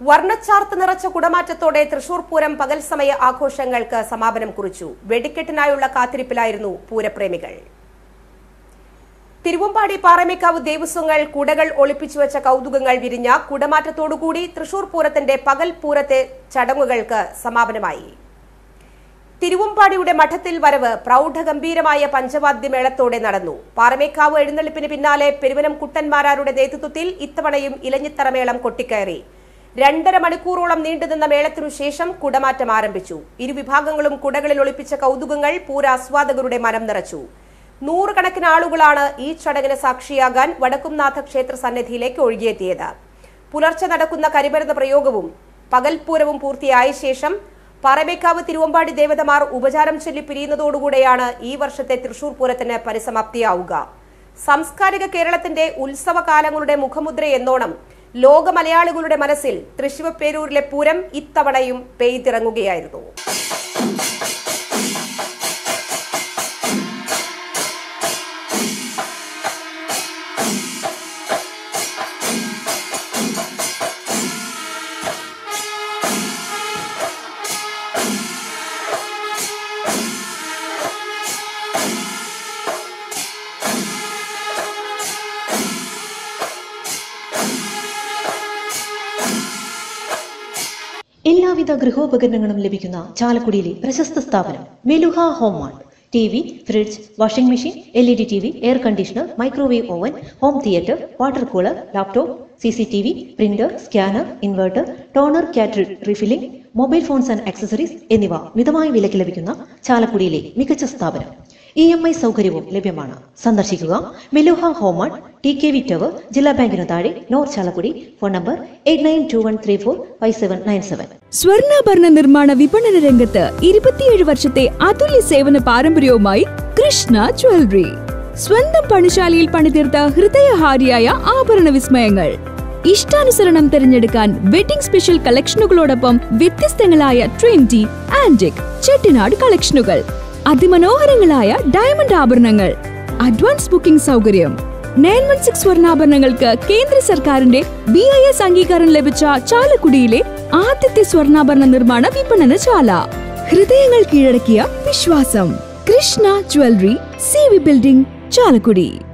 വർണ്ണച്ചാർത്ത് നിറച്ച കുടമാറ്റത്തോടെ തൃശൂർ പൂരം പകൽ സമയ ആഘോഷങ്ങൾക്ക് സമാപനം കുറിച്ചു. വെടിക്കെട്ടിനായുള്ള കാത്തിരിപ്പിലായിരുന്നു പൂരപ്രേമികൾ. തിരുവമ്പാടി പാറമേക്കാവ് ദേവസ്വങ്ങൾ കുടകൾ ഒളിപ്പിച്ചുവെച്ച കൗതുകങ്ങൾ വിരിഞ്ഞ കുടമാറ്റത്തോടുകൂടി തൃശൂർ പൂരത്തിന്റെ പകൽ പൂരത്തെ ചടങ്ങുകൾക്ക് സമാപനമായി. തിരുവമ്പാടിയുടെ മഠത്തിൽ വരവ് പ്രൗഢഗംഭീരമായ പഞ്ചവാദ്യമേളത്തോടെ നടന്നു. പാറമേക്കാവ് എഴുന്നള്ളിപ്പിന് പിന്നാലെ പെരുവനം കുട്ടന്മാരാരുടെ നേതൃത്വത്തിൽ ഇത്തവണയും ഇലഞ്ഞിത്തറമേളം കൊട്ടിക്കയറി. 2.5 മണിക്കൂറോളം നീണ്ടുനിന്ന മേളത്തിനു ശേഷം കുടമാറ്റം ആരംഭിച്ചു. ഇരുവിഭാഗങ്ങളും കുടകളിൽ ഒളിപ്പിച്ച കൗതുകങ്ങൾ പൂരാസ്വാദകരുടെ മനം നിറച്ചു. 100 കണക്കിന് ആളുകളാണ് ഈ ചടങ്ങിന് സാക്ഷിയാകാൻ വടക്കുംനാഥ ക്ഷേത്ര സന്നിധിയിലേക്ക് ഒഴുകിയെത്തിയത്. പുലർച്ചെ നടക്കുന്ന കരിമരുന്ന് പ്രയോഗവും പകൽപൂരവും പൂർത്തിയായ ശേഷം പാറമേക്കാവ് തിരുവമ്പാടി ദേവതമാർ ഉപചാരം ചൊല്ലി പിരിയുന്നതോടുകൂടെയാണ് ഈ വർഷത്തെ തൃശൂർ പൂരത്തിന് പരിസമാപ്തിയാവുക. സാംസ്കാരിക കേരളത്തിന്റെ ഉത്സവകാലങ്ങളുടെ മുഖമുദ്രയെന്നോണം ലോക മലയാളികളുടെ മനസ്സിൽ തൃശ്ശിവപ്പേരൂരിലെ പൂരം ഇത്തവണയും പെയ്തിറങ്ങുകയായിരുന്നു. എല്ലാവിധ ഗൃഹോപകരണങ്ങളും ലഭിക്കുന്ന ചാലക്കുടിയിലെ പ്രശസ്ത സ്ഥാപനം Meluha home mart. TV, fridge, washing machine, LED TV, air conditioner, microwave oven, home theatre, water cooler, laptop, CCTV, printer, scanner, inverter, toner, catering, refilling, mobile phones and accessories എന്നിവ മിതമായ വിലയ്ക്ക് ലഭിക്കുന്ന ചാലക്കുടിയിലെ മികച്ച സ്ഥാപനം. EMI സൗകര്യവും ലഭ്യമാണ്. സന്ദർശിക്കുക Meluha home mart, TKV tower, ജില്ലാ ബാങ്കിന് താഴെ, നോർത്ത് ചാലക്കുടി. Phone number 8921345797. സ്വർണ്ണാഭരണ നിർമ്മാണ വിപണന രംഗത്ത് 27 വർഷത്തെ അതുല്യ സേവന പാരമ്പര്യവുമായി കൃഷ്ണ ജ്വല്ലറി. സ്വന്തം പണിശാലയിൽ പണിതീർത്ത ഹൃദയഹാരിയായ ആഭരണ വിസ്മയങ്ങൾ. ഇഷ്ടാനുസരണം തിരഞ്ഞെടുക്കാൻ വെഡിംഗ് സ്പെഷ്യൽ കളക്ഷനുകളോടൊപ്പം വ്യത്യസ്തങ്ങളായ ട്രെൻഡി, ആന്റിക്, ചെട്ടിനാട് കളക്ഷനുകൾ, അതിമനോഹരങ്ങളായ ഡയമണ്ട് ആഭരണങ്ങൾ, അഡ്വാൻസ് ബുക്കിംഗ് സൗകര്യം. 916 സ്വർണ്ണാഭരണങ്ങൾക്ക് കേന്ദ്ര സർക്കാരിന്റെ BIS അംഗീകാരം ലഭിച്ച ചാലക്കുടിയിലെ ആദ്യത്തെ സ്വർണ്ണാഭരണ നിർമ്മാണ വിപണനശാല. ഹൃദയങ്ങൾ കീഴടക്കിയ വിശ്വാസം. Krishna jewellery, CV building, Chalakudy.